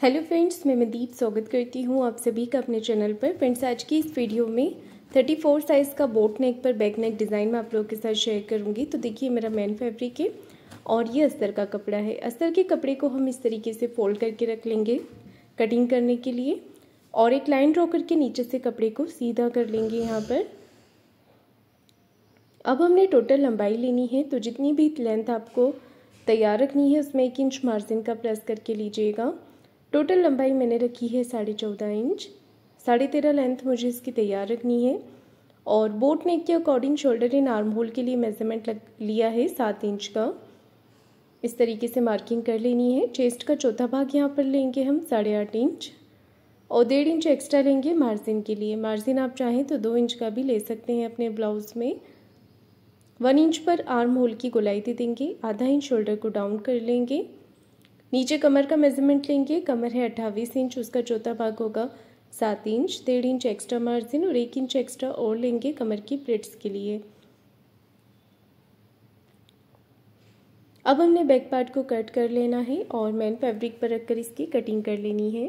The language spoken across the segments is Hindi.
हेलो फ्रेंड्स, मैं मनदीप स्वागत करती हूँ आप सभी का अपने चैनल पर। फ्रेंड्स, आज की इस वीडियो में 34 साइज़ का बोट नेक पर बैक नेक डिज़ाइन मैं आप लोगों के साथ शेयर करूँगी। तो देखिए, मेरा मेन फैब्रिक है और ये अस्तर का कपड़ा है। अस्तर के कपड़े को हम इस तरीके से फोल्ड करके रख लेंगे कटिंग करने के लिए, और एक लाइन ड्रॉ करके नीचे से कपड़े को सीधा कर लेंगे यहाँ पर। अब हमने टोटल लंबाई लेनी है, तो जितनी भी लेंथ आपको तैयार रखनी है उसमें 1 इंच मार्जिन का प्रेस करके लीजिएगा। टोटल लंबाई मैंने रखी है 14.5 इंच, 13.5 लेंथ मुझे इसकी तैयार रखनी है। और बोट नेक के अकॉर्डिंग शोल्डर इन आर्म होल के लिए मेजरमेंट लिया है 7 इंच का। इस तरीके से मार्किंग कर लेनी है। चेस्ट का चौथा भाग यहाँ पर लेंगे हम 8.5 इंच, और 1.5 इंच एक्स्ट्रा लेंगे मार्जिन के लिए। मार्जिन आप चाहें तो 2 इंच का भी ले सकते हैं अपने ब्लाउज में। 1 इंच पर आर्म होल की गोलाई दे देंगे, आधा इंच शोल्डर को डाउन कर लेंगे। नीचे कमर का मेजरमेंट लेंगे। कमर है 28 इंच, उसका चौथा भाग होगा 7 इंच। 1.5 इंच एक्स्ट्रा मार्जिन और 1 इंच एक्स्ट्रा और लेंगे कमर की प्लेट्स के लिए। अब हमने बैक पार्ट को कट कर लेना है और मेन फैब्रिक पर रखकर इसकी कटिंग कर लेनी है।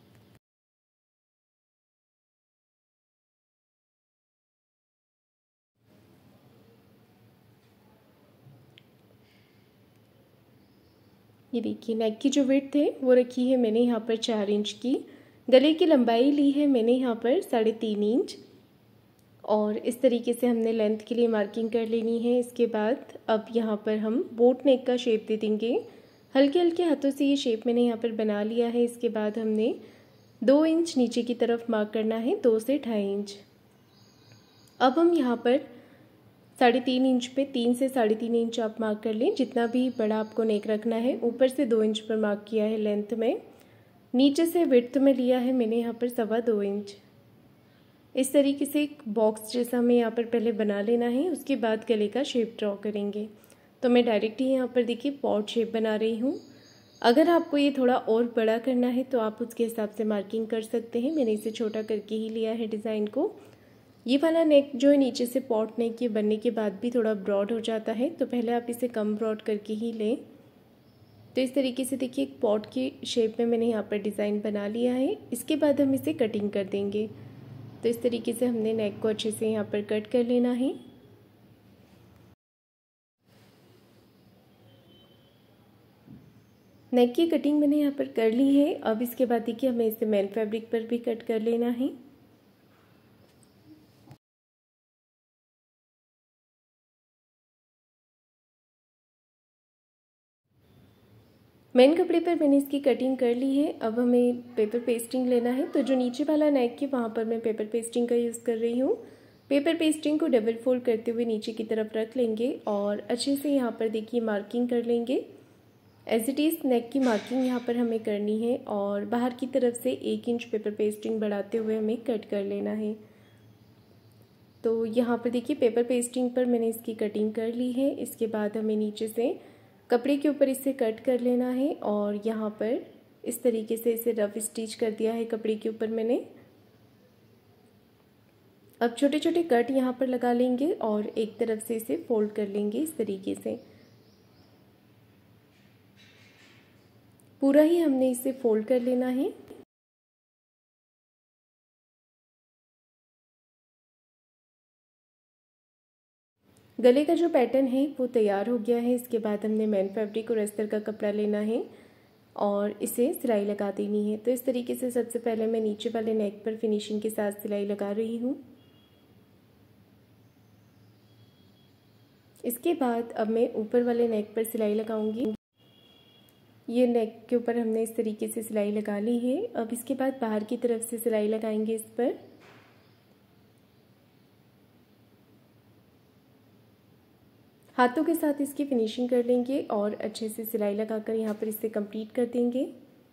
ये देखिए, नेक की जो विड्थ है वो रखी है मैंने यहाँ पर 4 इंच की। गले की लंबाई ली है मैंने यहाँ पर 3.5 इंच, और इस तरीके से हमने लेंथ के लिए मार्किंग कर लेनी है। इसके बाद अब यहाँ पर हम बोट नेक का शेप दे देंगे। हल्के हल्के हाथों से ये शेप मैंने यहाँ पर बना लिया है। इसके बाद हमने 2 इंच नीचे की तरफ मार्क करना है, 2 से 2.5 इंच। अब हम यहाँ पर 3.5 इंच पे 3 से 3.5 इंच आप मार्क कर लें, जितना भी बड़ा आपको नेक रखना है। ऊपर से 2 इंच पर मार्क किया है लेंथ में। नीचे से विड्थ में लिया है मैंने यहाँ पर 2.25 इंच। इस तरीके से एक बॉक्स जैसा हमें यहाँ पर पहले बना लेना है। उसके बाद गले का शेप ड्रॉ करेंगे। तो मैं डायरेक्ट ही यहाँ पर देखिए पॉट शेप बना रही हूँ। अगर आपको ये थोड़ा और बड़ा करना है तो आप उसके हिसाब से मार्किंग कर सकते हैं। मैंने इसे छोटा करके ही लिया है डिज़ाइन को। ये वाला नेक जो है नीचे से पॉट नेक के बनने के बाद भी थोड़ा ब्रॉड हो जाता है, तो पहले आप इसे कम ब्रॉड करके ही लें। तो इस तरीके से देखिए एक पॉट के शेप में मैंने यहाँ पर डिज़ाइन बना लिया है। इसके बाद हम इसे कटिंग कर देंगे। तो इस तरीके से हमने नेक को अच्छे से यहाँ पर कट कर लेना है। नेक की कटिंग मैंने यहाँ पर कर ली है। अब इसके बाद देखिए हमें इसे मेन फैब्रिक पर भी कट कर लेना है। मेन कपड़े पर मैंने इसकी कटिंग कर ली है। अब हमें पेपर पेस्टिंग लेना है। तो जो नीचे वाला नेक है वहाँ पर मैं पेपर पेस्टिंग का यूज़ कर रही हूँ। पेपर पेस्टिंग को डबल फोल्ड करते हुए नीचे की तरफ रख लेंगे और अच्छे से यहाँ पर देखिए मार्किंग कर लेंगे। एज इट इज़ नेक की मार्किंग यहाँ पर हमें करनी है, और बाहर की तरफ से 1 इंच पेपर पेस्टिंग बढ़ाते हुए हमें कट कर लेना है। तो यहाँ पर देखिए पेपर पेस्टिंग पर मैंने इसकी कटिंग कर ली है। इसके बाद हमें नीचे से कपड़े के ऊपर इसे कट कर लेना है, और यहाँ पर इस तरीके से इसे रफ स्टिच कर दिया है कपड़े के ऊपर मैंने। अब छोटे छोटे कट यहाँ पर लगा लेंगे और एक तरफ से इसे फोल्ड कर लेंगे। इस तरीके से पूरा ही हमने इसे फोल्ड कर लेना है। गले का जो पैटर्न है वो तैयार हो गया है। इसके बाद हमने मेन फैब्रिक और अस्तर का कपड़ा लेना है और इसे सिलाई लगा देनी है। तो इस तरीके से सबसे पहले मैं नीचे वाले नेक पर फिनिशिंग के साथ सिलाई लगा रही हूँ। इसके बाद अब मैं ऊपर वाले नेक पर सिलाई लगाऊंगी। ये नेक के ऊपर हमने इस तरीके से सिलाई लगा ली है। अब इसके बाद बाहर की तरफ से सिलाई लगाएंगे इस पर। हाथों के साथ इसकी फिनिशिंग कर लेंगे और अच्छे से सिलाई लगाकर यहाँ पर इसे कंप्लीट कर देंगे।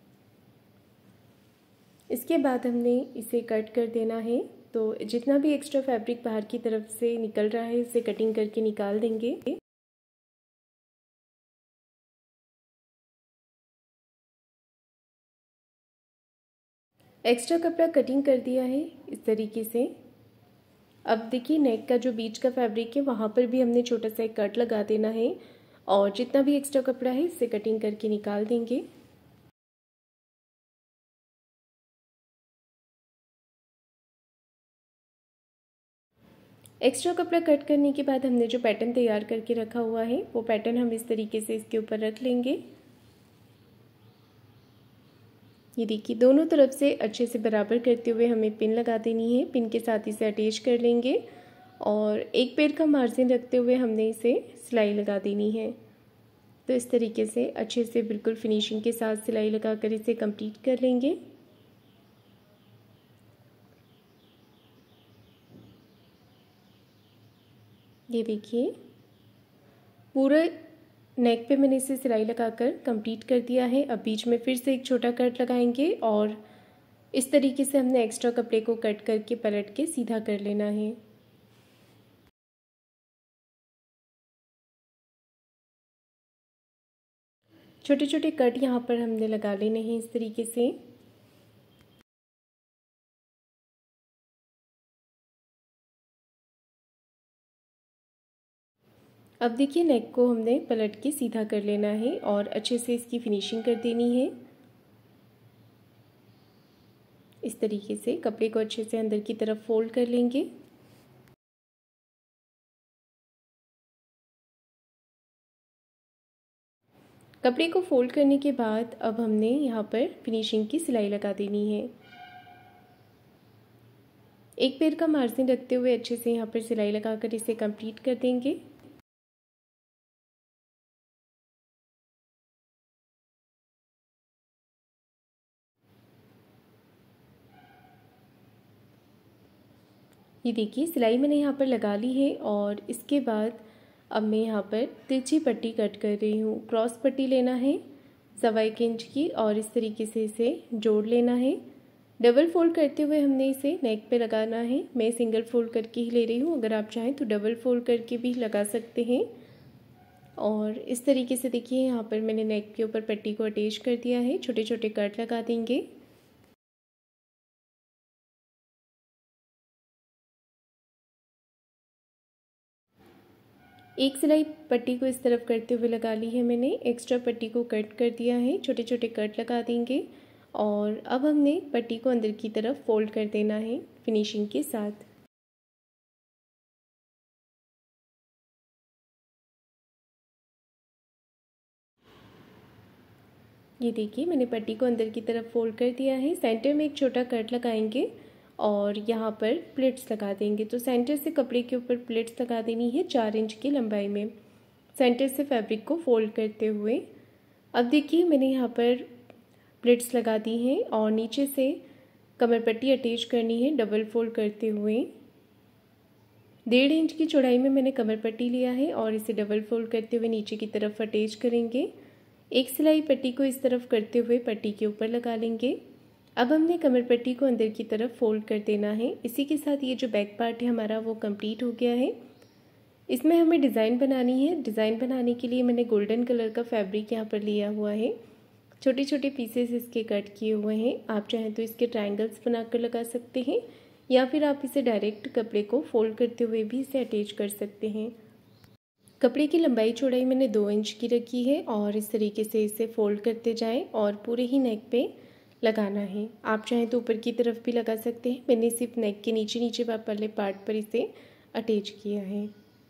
इसके बाद हमने इसे कट कर देना है। तो जितना भी एक्स्ट्रा फैब्रिक बाहर की तरफ से निकल रहा है उसे कटिंग करके निकाल देंगे। एक्स्ट्रा कपड़ा कटिंग कर दिया है इस तरीके से। अब देखिए नेक का जो बीच का फैब्रिक है वहाँ पर भी हमने छोटा सा एक कट लगा देना है, और जितना भी एक्स्ट्रा कपड़ा है इसे कटिंग करके निकाल देंगे। एक्स्ट्रा कपड़ा कट करने के बाद हमने जो पैटर्न तैयार करके रखा हुआ है वो पैटर्न हम इस तरीके से इसके ऊपर रख लेंगे। ये देखिए दोनों तरफ से अच्छे से बराबर करते हुए हमें पिन लगा देनी है। पिन के साथ इसे अटैच कर लेंगे और एक पैर का मार्जिन रखते हुए हमने इसे सिलाई लगा देनी है। तो इस तरीके से अच्छे से बिल्कुल फिनिशिंग के साथ सिलाई लगाकर इसे कंप्लीट कर लेंगे। ये देखिए पूरा नेक पे मैंने इसे सिलाई लगाकर कंप्लीट कर दिया है। अब बीच में फिर से एक छोटा कट लगाएंगे और इस तरीके से हमने एक्स्ट्रा कपड़े को कट करके पलट के सीधा कर लेना है। छोटे छोटे कट यहाँ पर हमने लगा लेने हैं इस तरीके से। अब देखिए नेक को हमने पलट के सीधा कर लेना है और अच्छे से इसकी फिनिशिंग कर देनी है। इस तरीके से कपड़े को अच्छे से अंदर की तरफ फोल्ड कर लेंगे। कपड़े को फोल्ड करने के बाद अब हमने यहाँ पर फिनिशिंग की सिलाई लगा देनी है। एक पैर का मार्जिन रखते हुए अच्छे से यहाँ पर सिलाई लगाकर इसे कंप्लीट कर देंगे। ये देखिए सिलाई मैंने यहाँ पर लगा ली है और इसके बाद अब मैं यहाँ पर तिरछी पट्टी कट कर रही हूँ। क्रॉस पट्टी लेना है 1.25 इंच की और इस तरीके से इसे जोड़ लेना है। डबल फोल्ड करते हुए हमने इसे नेक पे लगाना है। मैं सिंगल फोल्ड करके ही ले रही हूँ, अगर आप चाहें तो डबल फोल्ड करके भी लगा सकते हैं। और इस तरीके से देखिए यहाँ पर मैंने नेक के ऊपर पट्टी को अटैच कर दिया है। छोटे छोटे कट लगा देंगे। एक सिलाई पट्टी को इस तरफ करते हुए लगा ली है मैंने। एक्स्ट्रा पट्टी को कट कर दिया है। छोटे छोटे कट लगा देंगे और अब हमने पट्टी को अंदर की तरफ फोल्ड कर देना है फिनिशिंग के साथ। ये देखिए मैंने पट्टी को अंदर की तरफ फोल्ड कर दिया है। सेंटर में एक छोटा कट लगाएंगे और यहाँ पर प्लेट्स लगा देंगे। तो सेंटर से कपड़े के ऊपर प्लेट्स लगा देनी है 4 इंच की लंबाई में, सेंटर से फैब्रिक को फोल्ड करते हुए। अब देखिए मैंने यहाँ पर प्लेट्स लगा दी हैं और नीचे से कमर पट्टी अटैच करनी है डबल फोल्ड करते हुए। 1.5 इंच की चौड़ाई में मैंने कमर पट्टी लिया है और इसे डबल फोल्ड करते हुए नीचे की तरफ अटैच करेंगे। एक सिलाई पट्टी को इस तरफ करते हुए पट्टी के ऊपर लगा लेंगे। अब हमने कमर पट्टी को अंदर की तरफ फोल्ड कर देना है। इसी के साथ ये जो बैक पार्ट है हमारा वो कंप्लीट हो गया है। इसमें हमें डिज़ाइन बनानी है। डिज़ाइन बनाने के लिए मैंने गोल्डन कलर का फैब्रिक यहाँ पर लिया हुआ है। छोटे छोटे पीसेस इसके कट किए हुए हैं। आप चाहें तो इसके ट्रायंगल्स बनाकर लगा सकते हैं या फिर आप इसे डायरेक्ट कपड़े को फोल्ड करते हुए भी इसे अटैच कर सकते हैं। कपड़े की लंबाई चौड़ाई मैंने 2 इंच की रखी है और इस तरीके से इसे फोल्ड करते जाएं और पूरे ही नेक पे लगाना है। आप चाहें तो ऊपर की तरफ भी लगा सकते हैं। मैंने सिर्फ नेक के नीचे नीचे वाले पार्ट पर इसे अटैच किया है।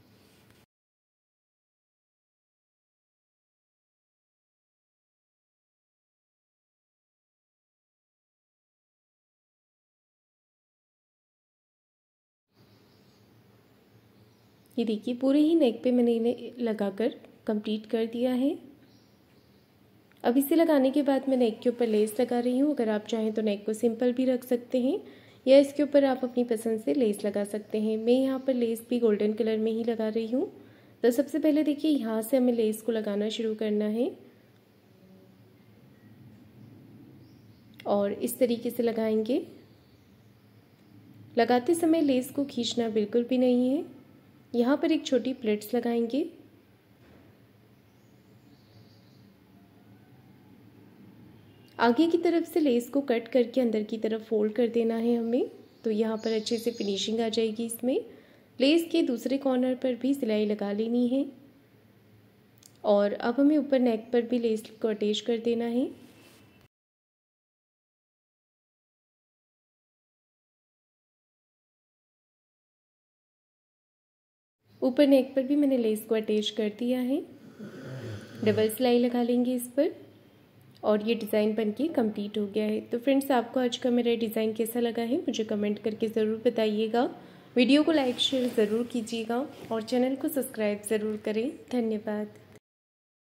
ये देखिए पूरे ही नेक पे मैंने इन्हें लगाकर कंप्लीट कर दिया है। अब इसे लगाने के बाद मैं नेक के ऊपर लेस लगा रही हूँ। अगर आप चाहें तो नेक को सिंपल भी रख सकते हैं या इसके ऊपर आप अपनी पसंद से लेस लगा सकते हैं। मैं यहाँ पर लेस भी गोल्डन कलर में ही लगा रही हूँ। तो सबसे पहले देखिए यहाँ से हमें लेस को लगाना शुरू करना है और इस तरीके से लगाएंगे। लगाते समय लेस को खींचना बिल्कुल भी नहीं है। यहाँ पर एक छोटी प्लेट्स लगाएंगे। आगे की तरफ से लेस को कट करके अंदर की तरफ फोल्ड कर देना है हमें। तो यहाँ पर अच्छे से फिनिशिंग आ जाएगी इसमें। लेस के दूसरे कॉर्नर पर भी सिलाई लगा लेनी है और अब हमें ऊपर नेक पर भी लेस को अटैच कर देना है। ऊपर नेक पर भी मैंने लेस को अटैच कर दिया है। डबल सिलाई लगा लेंगे इस पर और ये डिज़ाइन बनके कंप्लीट हो गया है। तो फ्रेंड्स, आपको आज का मेरा डिज़ाइन कैसा लगा है मुझे कमेंट करके ज़रूर बताइएगा। वीडियो को लाइक शेयर ज़रूर कीजिएगा और चैनल को सब्सक्राइब ज़रूर करें। धन्यवाद।